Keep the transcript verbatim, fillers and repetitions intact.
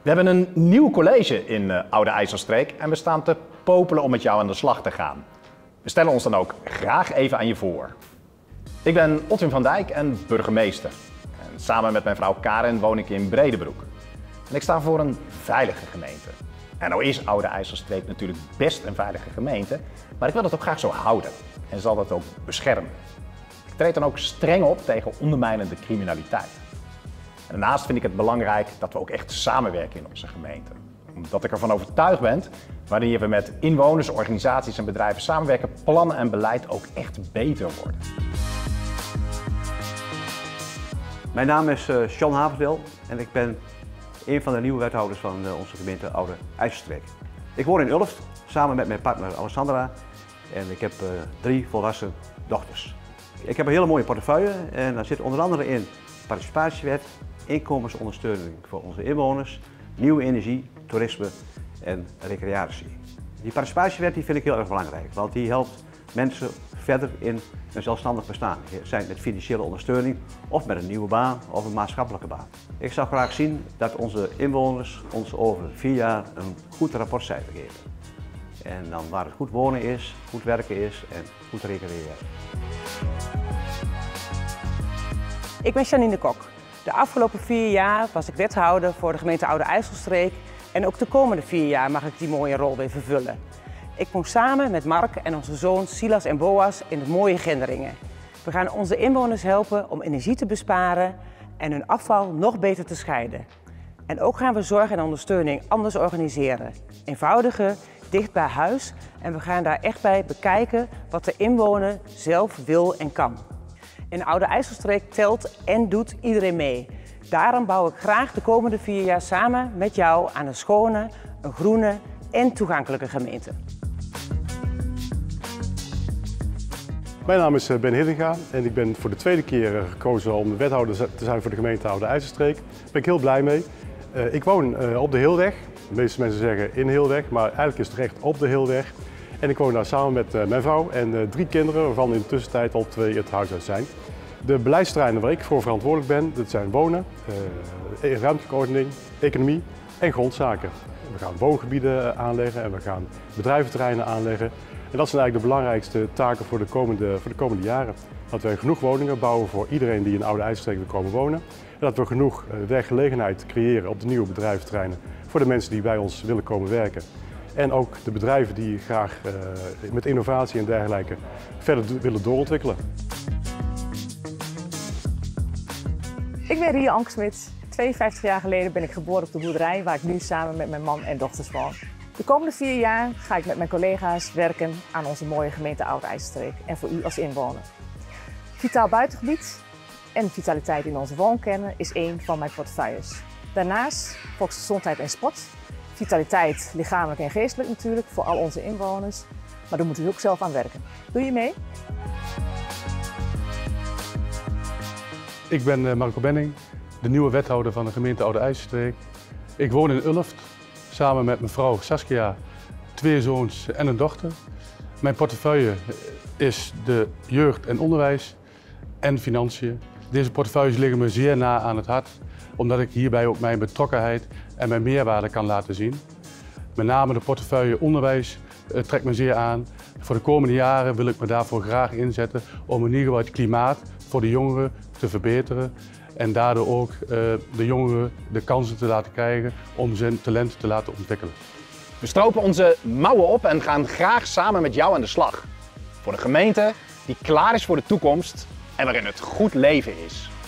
We hebben een nieuw college in uh, Oude IJsselstreek en we staan te popelen om met jou aan de slag te gaan. We stellen ons dan ook graag even aan je voor. Ik ben Otwin van Dijk en burgemeester. En samen met mijn vrouw Karen woon ik in Breedenbroek. En ik sta voor een veilige gemeente. En nou is Oude IJsselstreek natuurlijk best een veilige gemeente, maar ik wil het ook graag zo houden en zal dat ook beschermen. Ik treed dan ook streng op tegen ondermijnende criminaliteit. En daarnaast vind ik het belangrijk dat we ook echt samenwerken in onze gemeente. Omdat ik ervan overtuigd ben, wanneer we met inwoners, organisaties en bedrijven samenwerken, plannen en beleid ook echt beter worden. Mijn naam is uh, Sean Haverdeel en ik ben een van de nieuwe wethouders van uh, onze gemeente Oude IJsselstreek. Ik woon in Ulft samen met mijn partner Alessandra en ik heb uh, drie volwassen dochters. Ik heb een hele mooie portefeuille en daar zit onder andere in participatiewet, inkomensondersteuning voor onze inwoners, nieuwe energie, toerisme en recreatie. Die participatiewet die vind ik heel erg belangrijk, want die helpt mensen verder in een zelfstandig bestaan. Zijn met financiële ondersteuning of met een nieuwe baan of een maatschappelijke baan. Ik zou graag zien dat onze inwoners ons over vier jaar een goed rapportcijfer geven. En dan waar het goed wonen is, goed werken is en goed recreëren. Ik ben Janine Kok. De afgelopen vier jaar was ik wethouder voor de gemeente Oude IJsselstreek en ook de komende vier jaar mag ik die mooie rol weer vervullen. Ik woon samen met Mark en onze zoon Silas en Boas in het mooie Gendringen. We gaan onze inwoners helpen om energie te besparen en hun afval nog beter te scheiden. En ook gaan we zorg en ondersteuning anders organiseren. Eenvoudiger, dicht bij huis en we gaan daar echt bij bekijken wat de inwoner zelf wil en kan. In Oude IJsselstreek telt en doet iedereen mee. Daarom bouw ik graag de komende vier jaar samen met jou aan een schone, een groene en toegankelijke gemeente. Mijn naam is Ben Hiddinga en ik ben voor de tweede keer gekozen om wethouder te zijn voor de gemeente Oude IJsselstreek. Daar ben ik heel blij mee. Ik woon op de Heelweg. De meeste mensen zeggen in Heelweg, maar eigenlijk is het recht op de Heelweg. En ik woon daar samen met mijn vrouw en drie kinderen, waarvan in de tussentijd al twee het huis uit zijn. De beleidsterreinen waar ik voor verantwoordelijk ben, dat zijn wonen, ruimtelijke ordening, economie en grondzaken. We gaan woongebieden aanleggen en we gaan bedrijventerreinen aanleggen. En dat zijn eigenlijk de belangrijkste taken voor de komende, voor de komende jaren. Dat we genoeg woningen bouwen voor iedereen die in Oude IJsselstreek wil komen wonen. En dat we genoeg werkgelegenheid creëren op de nieuwe bedrijventerreinen voor de mensen die bij ons willen komen werken. En ook de bedrijven die graag uh, met innovatie en dergelijke verder willen doorontwikkelen. Ik ben Ria Anksmit. tweeënvijftig jaar geleden ben ik geboren op de boerderij waar ik nu samen met mijn man en dochters woon. De komende vier jaar ga ik met mijn collega's werken aan onze mooie gemeente Oude IJsselstreek en voor u als inwoner. Vitaal buitengebied en vitaliteit in onze woonkernen is één van mijn portefeuilles. Daarnaast volksgezondheid en sport. Vitaliteit, lichamelijk en geestelijk natuurlijk, voor al onze inwoners. Maar daar moeten we ook zelf aan werken. Doe je mee? Ik ben Marco Benning, de nieuwe wethouder van de gemeente Oude IJsselstreek. Ik woon in Ulft, samen met mijn vrouw Saskia, twee zoons en een dochter. Mijn portefeuille is de jeugd en onderwijs en financiën. Deze portefeuilles liggen me zeer na aan het hart, omdat ik hierbij ook mijn betrokkenheid en mijn meerwaarde kan laten zien. Met name de portefeuille onderwijs uh, trekt me zeer aan. Voor de komende jaren wil ik me daarvoor graag inzetten om in ieder geval het klimaat voor de jongeren te verbeteren. En daardoor ook uh, de jongeren de kansen te laten krijgen om zijn talenten te laten ontwikkelen. We stropen onze mouwen op en gaan graag samen met jou aan de slag. Voor een gemeente die klaar is voor de toekomst en waarin het goed leven is.